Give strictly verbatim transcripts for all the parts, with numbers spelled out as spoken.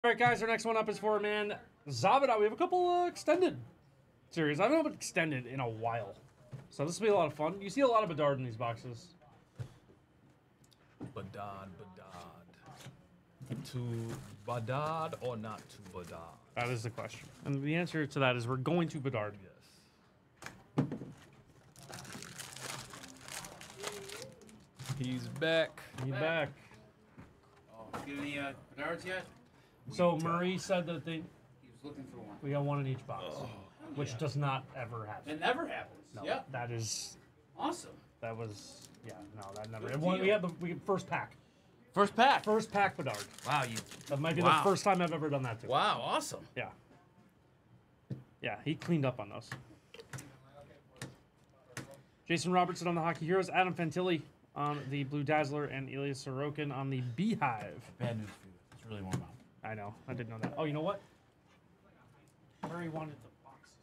All right, guys, our next one up is for, man, Zabada. We have a couple uh, extended series. I haven't extended in a while. So this will be a lot of fun. You see a lot of Bedard in these boxes. Bedard, Bedard. To Bedard or not to Bedard? That is the question. And the answer to that is we're going to Bedard. Yes. He's back. He's back. Oh, get any uh, Bedards yet? So Marie said that they He was looking for one. we got one in each box, Oh, which yeah. does not ever happen. It never happens. No, Yeah. that is Awesome. that was yeah no that never. Good One, we deal. had the we first pack, First pack. first pack Bedard. Wow, you. That might be Wow. the first time I've ever done that too. Wow, awesome. Yeah. Yeah, he cleaned up on those. Jason Robertson on the Hockey Heroes, Adam Fantilli on the Blue Dazzler, and Ilya Sorokin on the Beehive. Bad news for you. It's really warm out. I know, I didn't know that. Oh, you know what? Murray wanted the boxes.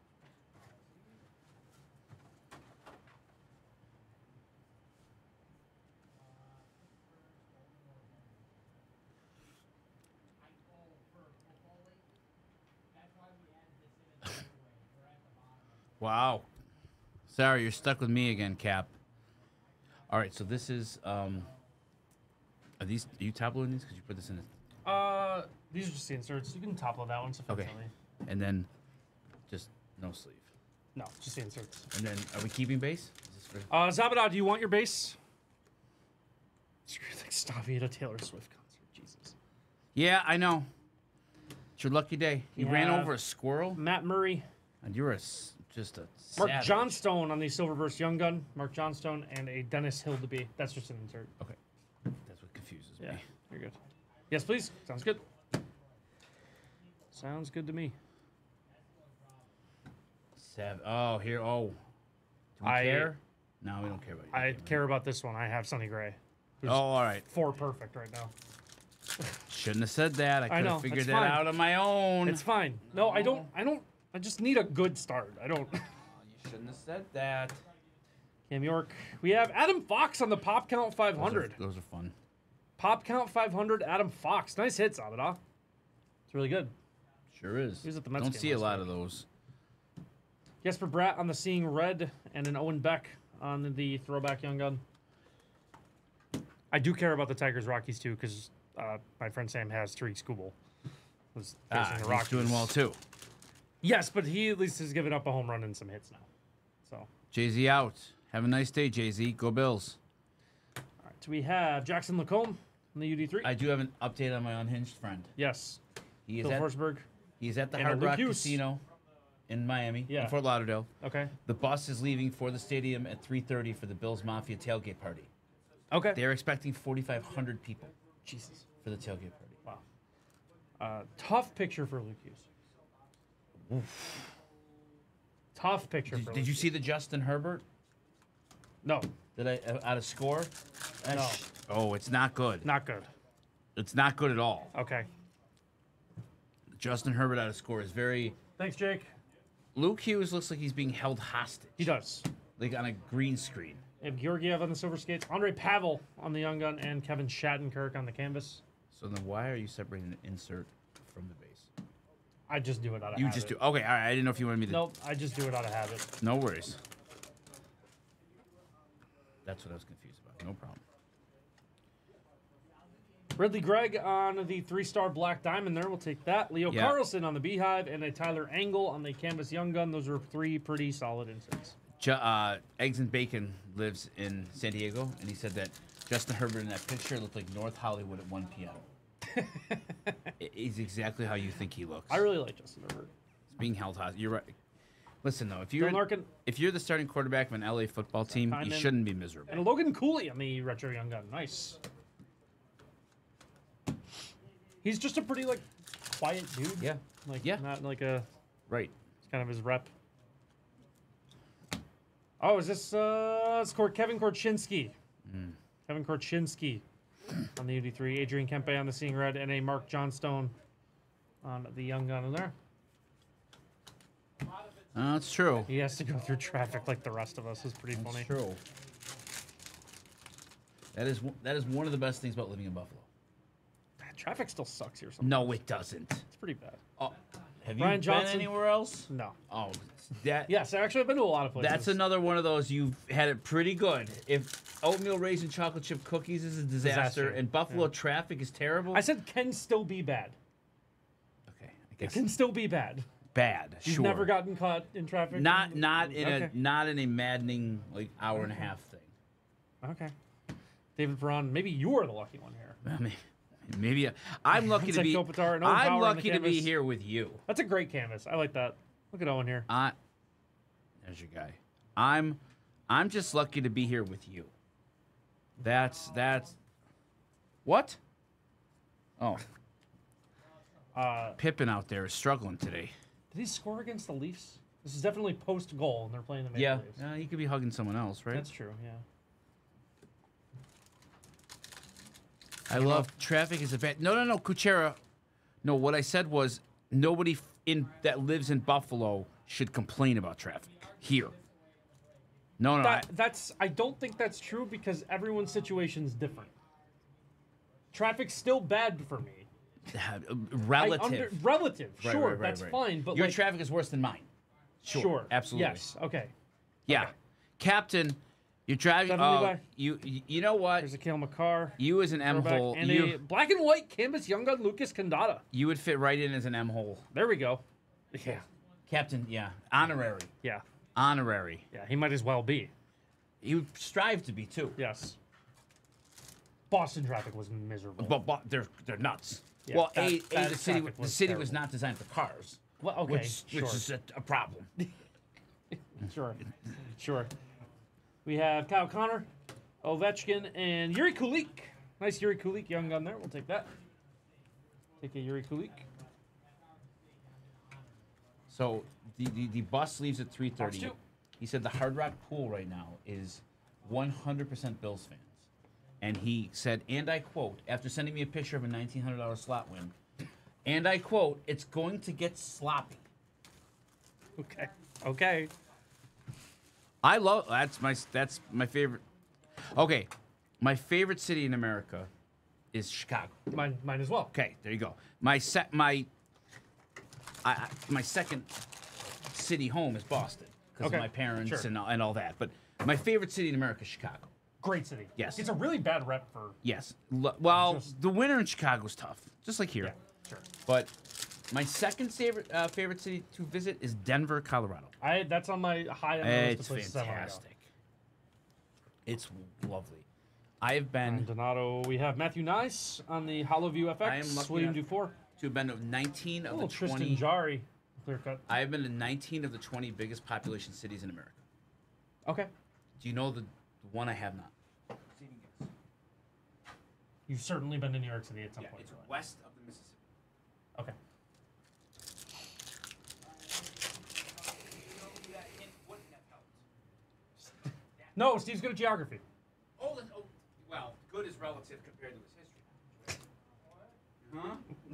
Wow. Sorry, you're stuck with me again, Cap. All right, so this is um. Are these are you top loading these? Because you put this in. A, Uh, these are just the inserts. You can top load that one, Okay. sufficiently. and then, just no sleeve. No, just the inserts. And then, are we keeping base? Is this for, Uh, Zabada, do you want your base? Screw like Stavi at a Taylor Swift concert. Jesus. yeah, I know. It's your lucky day. You ran Yeah. over a squirrel, Matt Murray. and you're a s- just a Mark savage. Johnstone on the Silverburst Young Gun. Mark Johnstone and a Dennis Hildeby. That's just an insert. Okay, that's what confuses Yeah, me. you're good. Yes, please. Sounds good. Sounds good to me. Seven. Oh, here. Oh, do we I- care? No, we don't care about you. I care about this one. I have Sonny Gray. Oh, all right. Four perfect right now. Shouldn't have said that. I could know, have figured it's that fine. out on my own. It's fine. No, I don't. I don't. I just need a good start. I don't. You shouldn't have said that. Cam York. We have Adam Fox on the Pop Count five hundred. Those are, those are fun. Pop Count five hundred. Adam Fox. Nice hit, Zabada. It's really good. Sure is. He was at the Mets Don't game see a last lot week. of those. Jesper Bratt on the Seeing Red, and an Owen Beck on the Throwback Young Gun. I do care about the Tigers Rockies too, because uh, my friend Sam has Tariq Skubal. Was Ah, facing the he's Rockies. doing well too. Yes, but he at least has given up a home run and some hits now. So, all Jay Z out. Have a nice day, Jay Z. Go Bills. right, so we have Jackson Lacombe on the U D three. I do have an update on my unhinged friend. Yes, He is Phil at Forsberg. he's at the and Hard Luke Rock Hughes. Casino in Miami, Yeah. in Fort Lauderdale. Okay. The bus is leaving for the stadium at three thirty for the Bills Mafia tailgate party. Okay. They're expecting forty-five hundred people Jesus. for the tailgate party. Wow. Uh, tough picture for Luke Hughes. Tough picture Did, for did Luke you Hughes. see the Justin Herbert? No, Did I uh, out of score? No. That's- Oh, it's not good. not good. It's not good at all. Okay. Justin Herbert out of score is very. Thanks, Jake. Luke Hughes looks like he's being held hostage. He does. Like on a green screen. We have Georgiev on the silver skates, Andre Pavel on the young gun, and Kevin Shattenkirk on the canvas. So then why are you separating the insert from the base? I just do it out of You habit. just do. Okay, all right. I didn't know if you wanted me to. Nope, I just do it out of habit. No worries. That's what I was confused about. No problem. Ridley Gregg on the three-star black diamond there. We'll take that. Leo Yeah. Carlson on the Beehive, and a Tyler Angle on the canvas young gun. Those are three pretty solid inserts. Ju- uh, Eggs and Bacon lives in San Diego, and he said that Justin Herbert in that picture looked like North Hollywood at one p m I- He's exactly how you think he looks. I really like Justin Herbert. He's being held hostage. You're right. Listen though, if you're Dylan Larkin if you're the starting quarterback of an L A football team, you Hyman. shouldn't be miserable. and a Logan Cooley on the retro young gun. Nice. He's just a pretty like quiet dude. Yeah. Like Yeah. not like a Right. it's kind of his rep. Oh, is this uh it's Kor- Kevin Korchinski. Mm. Kevin Korchinski on the U D three, Adrian Kempe on the Seeing Red, and a Mark Johnstone on the young gun in there. Uh, that's true. He has to go through traffic like the rest of us. It's pretty That's funny. true. That is one- that is one of the best things about living in Buffalo. That Traffic still sucks here. Sometimes. No, it doesn't. It's pretty bad. Oh, have Brian you Johnson? been anywhere else? No. Oh, that. Yes, actually, I've been to a lot of places. That's another one of those you've had it pretty good. If oatmeal raisin chocolate chip cookies is a disaster, Disaster, and Buffalo yeah. traffic is terrible. I said can still be bad. Okay, I It guess can still be bad. bad. You've sure. never gotten caught in traffic. Not in- not in okay. a not in a maddening like hour and a half thing. Okay. David Perron, maybe you are the lucky one here. I mean, maybe I, I'm lucky to Vincent be. Kopitar and Owen I'm Power on the lucky to be canvas. here with you. That's a great canvas. I like that. Look at Owen here. I, there's your guy. I'm, I'm just lucky to be here with you. That's that's. What? Oh, Uh, Pippin out there is struggling today. did he score against the Leafs? This is definitely post goal, and they're playing the Maple Yeah, Leafs. uh, he could be hugging someone else, right? That's true. Yeah. I love traffic is a bad. No, no, no, Kuchera. No, what I said was nobody f- in that lives in Buffalo should complain about traffic here. No, no, That, that's. I don't think that's true because everyone's situation is different. Traffic's still bad for me. I, I relative. under, relative, Right, sure, right, right, that's right. fine. But Your like, traffic is worse than mine. Sure, sure, absolutely. yes, okay. Yeah, Okay. Captain, you're driving. Definitely Oh, by- you, you, you know what? There's a Kale McCarr. You as an M throwback, hole, and you, a black and white canvas young gun Lucas Condata. you would fit right in as an M hole. There we go. Yeah, Captain, yeah, honorary, yeah, honorary. yeah. He might as well be. You strive to be too. Yes. Boston traffic was miserable. But, but they're they're nuts. Yeah, well, that- a, a that the city traffic the was city was terrible. not designed for cars, Well, okay, which sure, which is a, a problem. sure, sure. We have Kyle Connor, Ovechkin, and Yuri Kulik. Nice Yuri Kulik, young gun there. We'll take that. Take a Yuri Kulik. So the, the, the bus leaves at three Box thirty. two. He said the Hard Rock pool right now is one hundred percent Bills fans. And he said, and I quote, after sending me a picture of a nineteen hundred dollars slot win, and I quote, it's going to get sloppy. Okay. Okay. I love that's my that's my favorite. Okay, my favorite city in America is Chicago. Mine, mine as well. Okay, there you go. My set my I, I, my second city home is Boston because Okay, of my parents sure. and all, and all that. But my favorite city in America is Chicago. Great city. Yes. It's a really bad rep for. Yes. L- well, Just- the winter in Chicago is tough, just like here. Yeah. Sure. But my second favorite uh, favorite city to visit is Denver, Colorado. I. That's on my high on the list It's of places I wanna go. fantastic. It's lovely. I have And been Donato, we have Matthew Nice on the Hollowview F X. I am lucky William enough- Dufour. to have been to nineteen of Oh, the Tristan twenty. Jari. Clear cut. I have been to nineteen of the twenty biggest population cities in America. Okay. Do you know the, the one I have not? You've certainly been to New York City at some Yeah, point. it's right? west of the Mississippi. Okay. No, Steve's good at geography. Oh, that's- oh, well, good is relative compared to his history. Huh?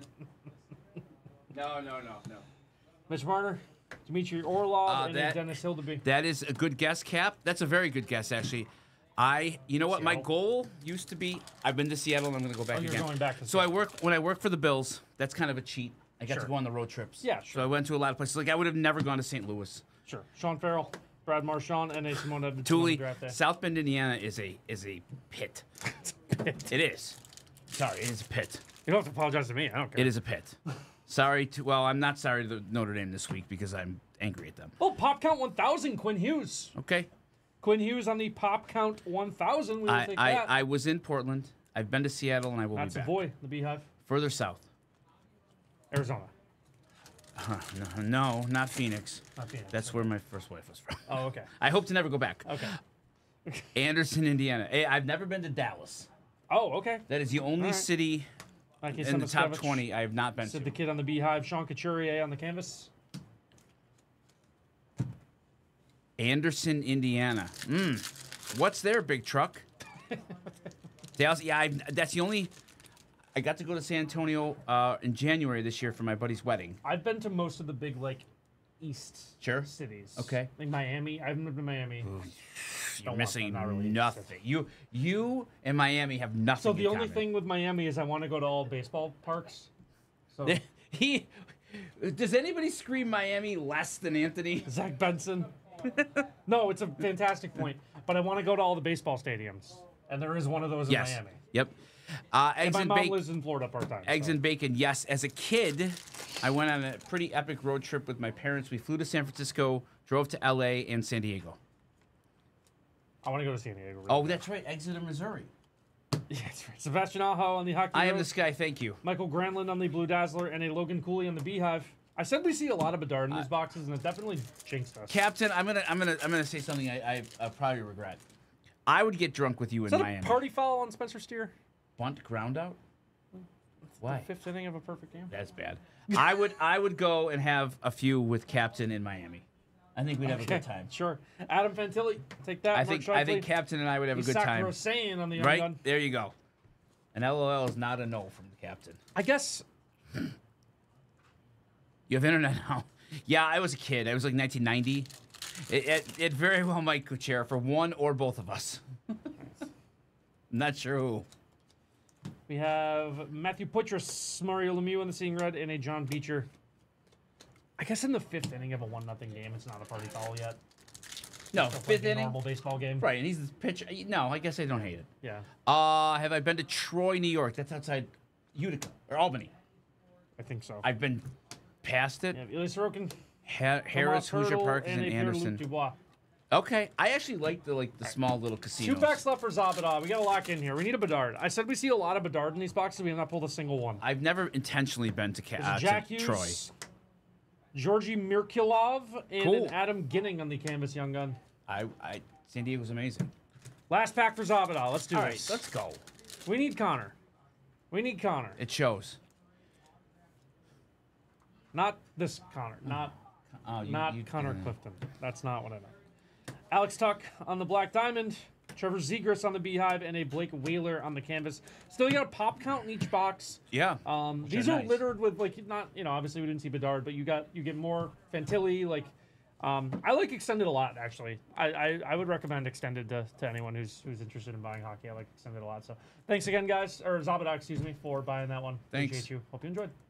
no, no, no, no. Mitch Marner, Dmitry Orlov, Uh, and that- Dennis Hildeby. That is a good guess, Cap. That's a very good guess, actually. I, you know what, my Seattle. goal used to be. I've been to Seattle, and I'm going to go back Oh, you're again. going back to so I Seattle. work when I work for the Bills. That's kind of a cheat. I got Sure. to go on the road trips. Yeah, So sure. I went to a lot of places. Like I would have never gone to Saint Louis. Sure. Sean Farrell, Brad Marchand, and a Simone Edmonds. on the Thule, draft day. South Bend, Indiana is a is a pit. It is. Sorry, it is a pit. You don't have to apologize to me. I don't care. It is a pit. Sorry to well, I'm not sorry to Notre Dame this week because I'm angry at them. Oh, Pop Count one thousand, Quinn Hughes. Okay. Quinn Hughes on the Pop Count one thousand. We will I, take I, that. I was in Portland. I've been to Seattle and I will Not be back. Savoy, the Beehive. Further south. Arizona. Huh, no, no, not Phoenix. Not Phoenix. That's where my first wife was from. Oh, okay. I hope to never go back. Okay. Anderson, Indiana. Hey, I've never been to Dallas. Oh, okay. That is the only right. city Like in the top twenty I have not been Said to. the kid on the Beehive, Sean Couturier on the canvas. Anderson, Indiana. Mm. What's their big truck? Dallas. Yeah, I've, that's the only. I got to go to San Antonio uh, in January this year for my buddy's wedding. I've been to most of the big like east Sure. cities. Okay. Like Miami. I haven't been to Miami. You're want missing them, not really nothing. You you and Miami have nothing. So the in only common. thing with Miami is I want to go to all baseball parks. So he does anybody scream Miami less than Anthony? Zach Benson. No, it's a fantastic point. But I want to go to all the baseball stadiums, and there is one of those in Yes. Miami. Yep. Uh, And eggs my and mom bacon. lives in Florida part time. Eggs so. and bacon. Yes. As a kid, I went on a pretty epic road trip with my parents. We flew to San Francisco, drove to L A and San Diego. I want to go to San Diego. Really Oh, bad. that's right. Exeter, Missouri. Yeah, that's right. Sebastian Aho on the hockey. I am Road, this guy. Thank you. Michael Granlund on the Blue Dazzler, and a Logan Cooley on the Beehive. I said we see a lot of Bedard in these boxes, and it definitely jinxed us. Captain, I'm gonna, I'm gonna, I'm gonna say something I, I, I probably regret. I would get drunk with you Is in that Miami. a party foul on Spencer Steer? Bunt ground out. Why? The fifth inning of a perfect game. That's bad. I would, I would go and have a few with Captain in Miami. I think we'd have a good time. Sure. Adam Fantilli, take that. I Mark think, I think Scheifele. Captain and I would have a good Isak time. Rosén on the young Right gun. there, you go. An L O L is not a no from the captain. I guess You have internet now. Yeah, I was a kid. I was like nineteen ninety. It, it, it very well might go chair for one or both of us. I'm not sure who. we have Matthew Putras, Mario Lemieux on the Seeing Red, and a John Beecher. I guess in the fifth inning of a one nothing game, it's not a party foul yet. No, It's like fifth a inning. normal baseball game. Right, and he's the pitcher. No, I guess I don't hate it. Yeah, Uh, have I been to Troy, New York? That's outside Utica or Albany. I think so. I've been past it. yeah, Ilya Sorokin, Ha- Harris, Tomas Hoosier Hertl, Park, and and a Pierre-Luc Anderson. Dubois. Okay, I actually like the like the small little casinos. Two packs left for Zabada. We got to lock in here. We need a Bedard. I said we see a lot of Bedard in these boxes. We have not pulled a single one. I've never intentionally been to, Ca- There's uh, Jack to Hughes, Troy. Georgi Mirkulov, and Cool. an Adam Ginning on the canvas young gun. I, I, San Diego's amazing. Last pack for Zabada. Let's do All this. right, let's go. We need Connor. We need Connor. It shows. Not this Connor. Not Oh, you, not you, Connor uh, Clifton. That's not what I meant. Alex Tuck on the Black Diamond. Trevor Zegras on the Beehive, and a Blake Whaler on the canvas. Still, you got a pop count in each box. Yeah. Um, Which these are are nice. littered with like not you know obviously we didn't see Bedard, but you got you get more Fantilli. Like um, I like extended a lot actually. I, I, I would recommend extended to, to anyone who's who's interested in buying hockey. I like extended a lot. So thanks again, guys, or Zabada, excuse me, for buying that one. Thanks. Appreciate you. Hope you enjoyed.